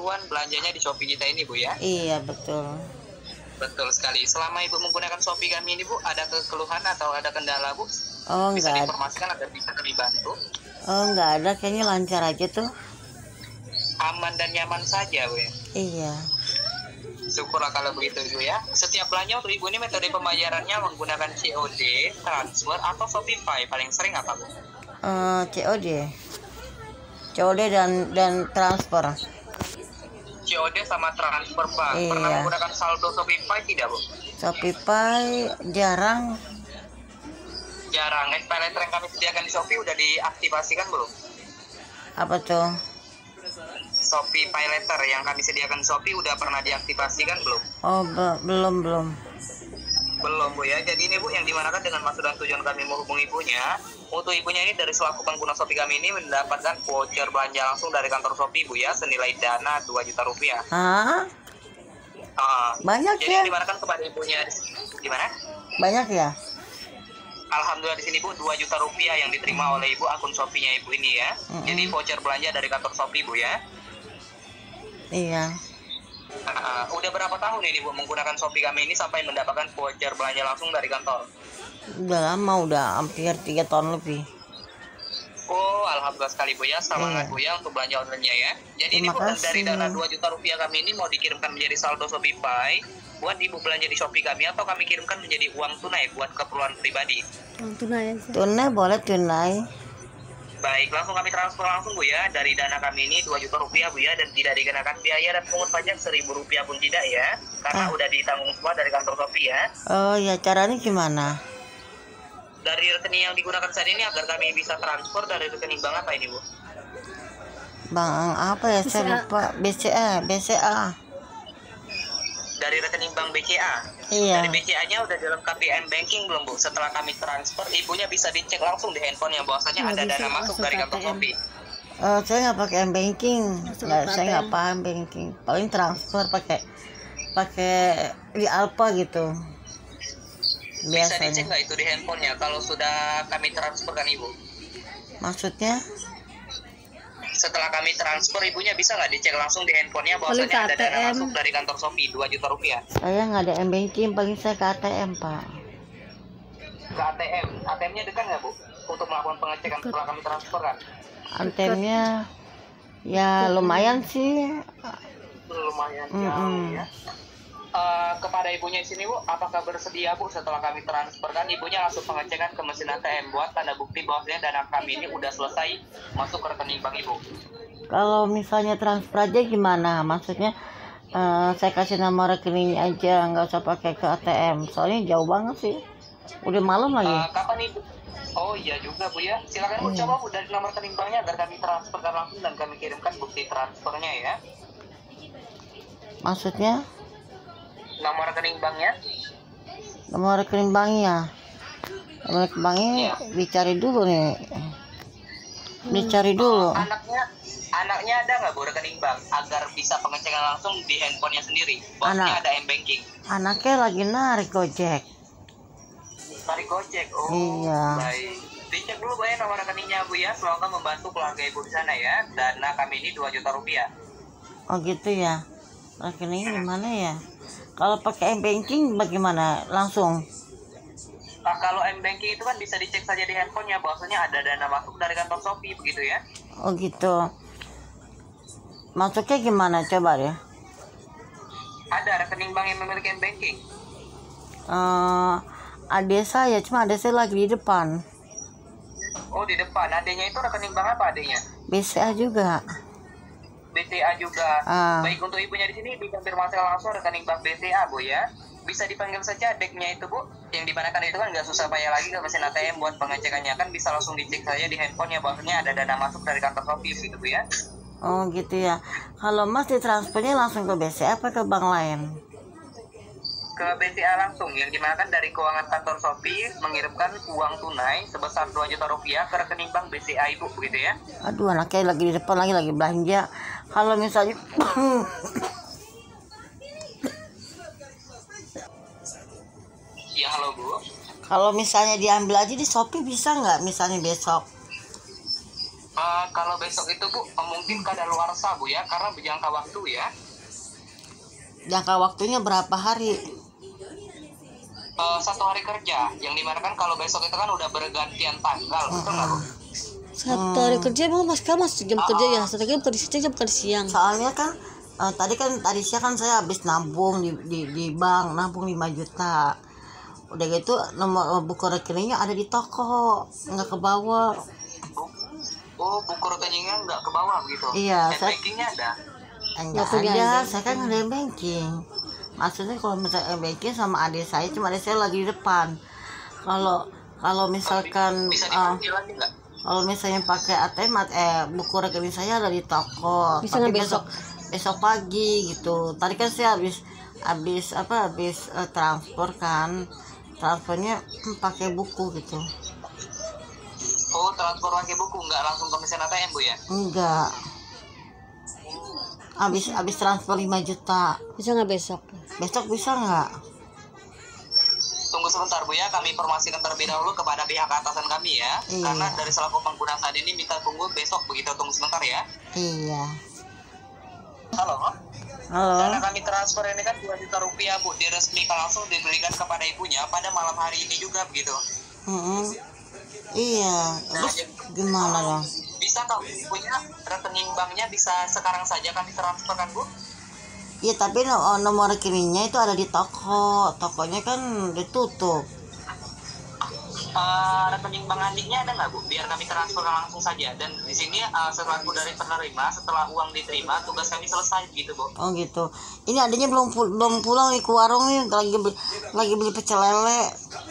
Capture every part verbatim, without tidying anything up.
keperluan belanjanya di Shopee kita ini Bu ya? Iya betul. Betul sekali. Selama Ibu menggunakan Shopee kami ini Bu, ada keluhan atau ada kendala Bu? Oh Bisa enggak. diinformasikan agar bisa kami bantu. Oh enggak ada, kayaknya lancar aja tuh. Aman dan nyaman saja Bu ya? Iya. Syukurlah kalau begitu Bu ya. Setiap belanja untuk Ibu ini metode pembayarannya menggunakan C O D, transfer, atau Shopify. Paling sering apa Bu? Uh, C O D. C O D dan dan transfer. C O D sama transfer bank. Iya. Pernah menggunakan saldo Shopify tidak Bu? Shopify jarang. Jarang. Pay Later yang kami sediakan di Shopee udah diaktifasikan belum? Apa tuh? Shopee Pay Later yang kami sediakan di Shopee udah pernah diaktifasikan belum? Oh be belum belum. Belum Bu ya. Jadi ini Bu yang dimanakan dengan maksud dan tujuan kami menghubungi Ibunya. Untuk Ibunya ini dari selaku pengguna Shopee kami ini mendapatkan voucher belanja langsung dari kantor Shopee Bu ya, senilai dana dua juta rupiah. Hah? Uh, Banyak jadi ya? yang dimanakan kepada Ibunya gimana? Banyak ya? Alhamdulillah di sini Bu dua juta rupiah yang diterima oleh Ibu akun Shopee-nya Ibu ini ya. Mm-mm. Jadi voucher belanja dari kantor Shopee Bu ya. Iya. Uh, udah berapa tahun ini Bu menggunakan Shopee kami ini sampai mendapatkan voucher belanja langsung dari kantor? Udah lama, udah hampir tiga tahun lebih. Oh, alhamdulillah sekali Bu ya. Semangat Iya. Bu ya untuk belanja online-nya ya. Jadi ini Terima Bu kasih. dari dana dua juta rupiah kami ini mau dikirimkan menjadi saldo Shopify buat Ibu belanja di Shopee kami, atau kami kirimkan menjadi uang tunai buat keperluan pribadi? Tunai aja. Tunai boleh tunai. Baik, langsung kami transfer langsung Bu ya. Dari dana kami ini dua juta rupiah Bu ya, dan tidak dikenakan biaya dan pungut pajak seribu rupiah pun tidak ya. Karena Ah. udah ditanggung semua dari kantor Shopee ya. Oh ya, caranya gimana? Dari rekening yang digunakan saat ini agar kami bisa transfer dari rekening bank apa ini Bu? Bang apa ya? Saya lupa. B C A, B C A. Dari rekening bank B C A. Iya. Dari B C A-nya udah dilengkapi M banking belum Bu? Setelah kami transfer, Ibunya bisa dicek langsung di handphone yang bahwasanya Nggak ada bisa dana masuk masuk dari K T kantor M. Shopee. Eh, saya nggak pakai m banking. Masuk Nggak, K T saya nggak M. paham banking. Paling transfer pakai pakai di Alfa gitu. Bisa dicek Biasanya. nggak itu di handphonenya kalau sudah kami transferkan Ibu? Maksudnya? Setelah kami transfer, Ibunya bisa nggak dicek langsung di handphonenya Paling bahwasanya ada K T dana M. masuk dari kantor Shopee dua juta rupiah? Saya nggak ada m banking. Paling saya ke A T M, Pak. Ke A T M. A T M-nya dekat nggak Bu? Untuk melakukan pengecekan setelah kami transfer kan? A T M-nya ya lumayan sih. Lumayan Mm-mm. jauh ya. Eh, kepada Ibunya di sini Bu, apakah bersedia Bu setelah kami transferkan Ibunya langsung pengecekan ke mesin A T M buat tanda bukti bahwasanya dana kami ini udah selesai masuk ke rekening bank Ibu? Kalau misalnya transfer aja gimana? Maksudnya eh, saya kasih nama rekeningnya aja, nggak usah pakai ke A T M. Soalnya jauh banget sih. Udah malam lagi. Eh, kapan Ibu? Oh iya juga Bu ya. Silakan Bu Iya. coba Bu dari nomor rekening banknya agar kami transferkan langsung dan kami kirimkan bukti transfernya ya. Maksudnya Nomor rekening banknya? nomor rekening banknya. Nomor rekening banknya dicari dulu nih. Dicari dulu. Anaknya anaknya ada nggak Bu rekening bank agar bisa pengecekan langsung di handphonenya sendiri? Bosnya Anak. ada M banking. Anaknya lagi narik Gojek. Tarik Gojek. Oh, Iya. baik. Dicek dulu Bu ya nomor rekeningnya Bu ya. Semoga membantu keluarga Ibu di sana ya. Dana kami ini dua juta rupiah. Oh gitu ya. Rekeningnya di mana ya? Kalau pakai m banking bagaimana? Langsung. Nah, kalau M banking itu kan bisa dicek saja di handphonenya bahwasanya ada dana masuk dari kantor Shopee begitu ya. Oh gitu. Masuknya gimana? Coba deh. Ada rekening bank yang memiliki M banking. Eh, adik saya, cuma adik saya lagi di depan. Oh di depan. Adanya itu rekening bank apa adanya? B C A juga. B C A juga. Ah. Baik, untuk Ibunya di sini dikonfirmasikan langsung rekening bank B C A Bu ya. Bisa dipanggil saja deknya itu Bu. Yang dimana kan itu kan nggak susah payah lagi ke mesin A T M buat pengecekannya, kan bisa langsung dicek saja di handphonenya bahwasanya ada dana masuk dari kantor Shopee gitu Bu ya. Oh gitu ya. Kalau Mas ditransfernya langsung ke B C A apa ke bank lain? Ke B C A langsung, yang dimana kan dari keuangan kantor Shopee mengirimkan uang tunai sebesar dua juta rupiah ke rekening bank B C A Ibu begitu ya. Aduh, anaknya lagi di depan lagi lagi belanja. Kalau misalnya Ya halo Bu. kalau misalnya diambil aja di Shopee bisa nggak? Misalnya besok. Uh, kalau besok itu Bu, mungkin kadaluarsa Bu ya, karena berjangka waktu ya. Jangka waktunya berapa hari? Uh, satu hari kerja, yang dimana kan kalau besok itu kan udah bergantian tanggal, uh-uh. betul nggak Bu? Satu hari kerja emang mas kamu masih jam uh-uh. kerja ya? Satu hari bukan di siang, bukan di siang. Soalnya kan uh, tadi kan tadi siang kan saya habis nabung di, di, di bank, nabung lima juta. Udah gitu nomor buku rekeningnya ada di toko, nggak ke bawah. Oh, buku rekeningnya nggak ke bawah gitu. Iya, saya bankingnya ada. Enggak ada, saya kan nggak ada banking. Maksudnya kalau misalnya banking sama adik saya, cuma adik saya lagi di depan. Kalau kalau misalkan bisa uh, lagi nggak? Kalau misalnya pakai A T M, eh buku rekening saya ada di toko. Bisa tapi besok. besok besok pagi gitu. Tadi kan saya habis habis apa habis uh, transfer kan. Transfernya hmm, pakai buku gitu. Oh, transfer pakai buku, nggak langsung ke mesin A T M Bu ya? Enggak. Habis habis transfer lima juta. Bisa nggak besok? Besok bisa nggak? Tunggu sebentar Bu ya, kami informasikan terlebih dahulu kepada pihak atasan kami ya. Iya. Karena dari selaku pengguna saat ini minta tunggu besok begitu, tunggu sebentar ya. Iya. Halo. Halo. Dana kami transfer ini kan dua juta rupiah Bu, diresmikan langsung diberikan kepada ibunya pada malam hari ini juga begitu. Mm-mm. Iya. Terus gimana dong? Bisa kalau punya rekening banknya bisa sekarang saja kami transferkan Bu. Iya tapi no- nomor rekeningnya itu ada di toko. Tokonya kan ditutup. Uh, rekening bank adiknya ada nggak Bu? Biar kami transferkan langsung saja. Dan di sini uh, selaku dari penerima, setelah uang diterima, tugas kami selesai gitu Bu. Oh gitu. Ini adanya belum pul- belum pulang nih ke warung nih, lagi beli, lagi beli pecel lele.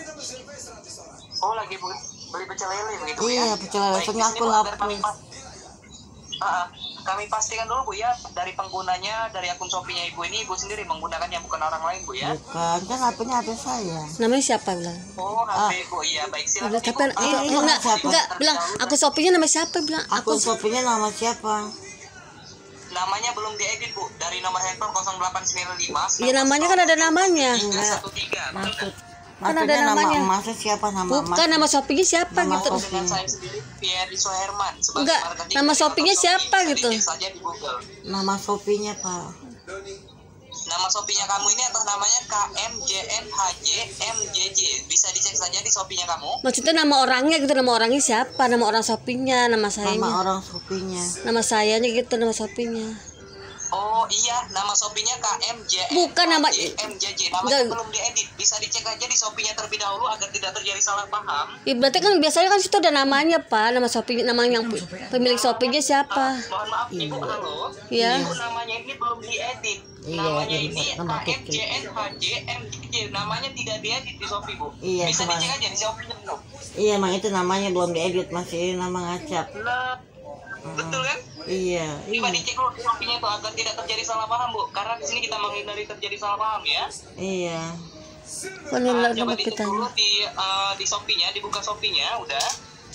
Oh lagi bu beli pecel lele begitu Bu Iya, ya? pecel lele. Baik, Soalnya di sini, aku Bu, agar lapar. kami pas- uh, kami pastikan dulu Bu ya, dari penggunanya, dari akun Shopee-nya Ibu ini, Ibu sendiri menggunakannya, bukan orang lain Bu ya? Bukan, kan H P-nya H P saya. Namanya siapa bilang? Oh, H P Bu, iya baik silakan Tapi Ibu. aku, Ini enggak, bukan siapa. enggak, bilang aku Shopee-nya nama siapa bilang? Akun Aku Shopee-nya nama siapa? Namanya belum diedit Bu, dari nomor handphone nol delapan sembilan lima. Iya namanya kan ada namanya. Enggak. satu tiga. Maksud Kan maksudnya ada nama namanya. emasnya siapa nama Bukan emas? nama Shopee-nya siapa Nama gitu. Shopee. Dengan saya sendiri Pierre Soherman sebagai Enggak, marketing nama dari Shopee-nya Shopee. siapa Bisa gitu? dicek saja di Google. Nama Shopee-nya, Pak. Nama Shopee-nya kamu ini atas namanya K M J N H J M J J. Bisa dicek saja di Shopee-nya kamu. Maksudnya nama orangnya gitu, nama orangnya siapa? Nama orang Shopee-nya, nama Nama sayanya. orang Shopee-nya. Nama sayanya gitu, nama Shopee-nya. Oh iya, nama Shopee-nya K M J N Bukan nama- M J J. Namanya Enggak. belum diedit. Bisa dicek aja di Shopee-nya terlebih dahulu agar tidak terjadi salah paham. Ya, berarti kan biasanya kan situ ada namanya Pak, nama Shopee, nama yang pemilik Shopee-nya siapa? Mohon maaf Ibu, halo. Iya. Ibu namanya ini belum diedit. Iya, Namanya iya, ini nama K M J N H J M J J. Namanya tidak diedit di Shopee Bu. Iya, Bisa cuma- dicek aja di Shopee-nya Bu. Iya, emang itu namanya belum diedit, masih nama ngacap. Nah, betul kan? Iya. Coba dicek dulu di Shopee-nya itu agar tidak terjadi salah paham Bu. Karena di sini kita menghindari terjadi salah paham ya. Iya. Kan Nah, nama coba dicek kita. dulu di uh, di Shopee-nya, dibuka Shopee-nya, udah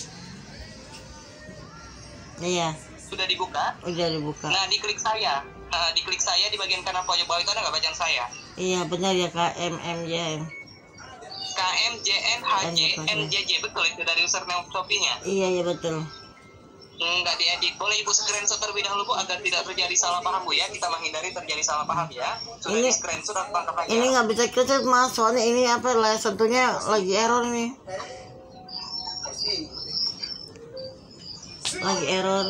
Iya, sudah dibuka. udah dibuka. Nah, diklik saya. Nah, diklik saya di bagian kanan pojok bawah itu ada nggak bacaan saya? Iya, benar ya K M M J M. K M J N H J M J J, betul itu dari username Shopee-nya. Iya, iya betul. Nggak diedit. Boleh Ibu screenshot terlebih dahulu Bu agar tidak terjadi salah paham Bu ya. Kita menghindari terjadi salah paham ya. Sudah Ini- di screenshot atau tangkap aja. Ini nggak bisa kecil mas, soalnya ini apa lah sentuhnya lagi error nih. Lagi error.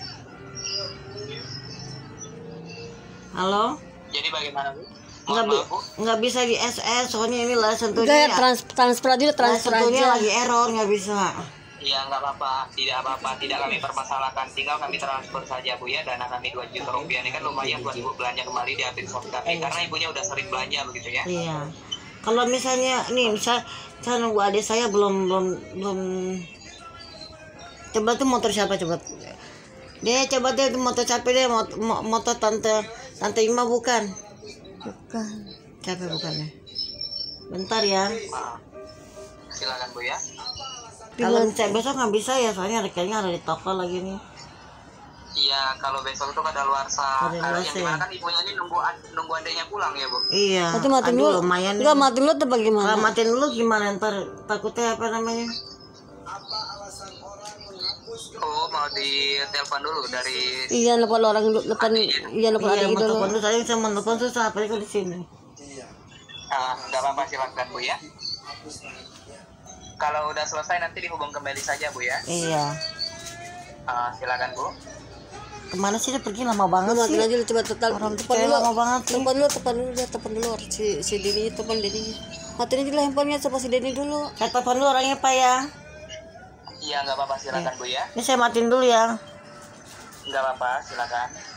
Halo? Jadi bagaimana Bu? Nggak, Mohon bi maaf Bu. nggak bisa di S S, soalnya ini lah Udah sentuhnya. ya, trans transfer aja, lah transfer sentuhnya aja. lagi error, nggak bisa. Ya nggak apa-apa, tidak apa-apa, tidak kami permasalahkan, tinggal kami transfer saja Bu ya. Dana kami dua juta rupiah ini kan lumayan buat Ibu belanja kembali di akun Shopee kami, karena ibunya udah sering belanja begitu ya. Iya. Kalau misalnya nih, misal saya nunggu adik saya belum belum belum. Coba tuh motor siapa coba? Dia coba deh itu motor siapa deh? Mot- mo- Motor tante tante Ima bukan? Bukan. Siapa bukannya? Bentar ya. Maaf. Silakan Bu ya. Kalau misalnya besok nggak bisa ya, soalnya rekeningnya ada di toko lagi nih. Iya, kalau besok itu kadaluarsa. Kalau Kadaluarsa, yang dimana ya. kan ibunya ini nunggu nunggu adanya pulang ya Bu. Iya. Nanti matiin Aduh, dulu. lumayan. Enggak matiin dulu atau Kalau bagaimana? matiin dulu gimana ntar takutnya apa namanya? Oh, mau ditelepon dulu dari. Iya, nelfon orang dulu, nelfon iya nelfon Iya, adiknya mau dulu. telepon dulu, saya bisa telepon susah, apalagi kalau di sini. Ah, nggak apa-apa, silakan Bu ya. Kalau udah selesai nanti dihubung kembali saja Bu ya. Iya. Ah, silakan Bu. Kemana sih dia pergi lama banget Lu sih? matiin aja lu coba telepon Orang telepon cewek dulu. lama banget sih. Telepon dulu, telepon dulu, dia telepon dulu si si Dini, telepon Dini. Matiin aja lah handphonenya sama si Dini dulu. Saya telepon dulu orangnya Pak ya. Iya, nggak apa-apa, silakan Bu ya. Ini saya matiin dulu ya. Nggak apa-apa, silakan.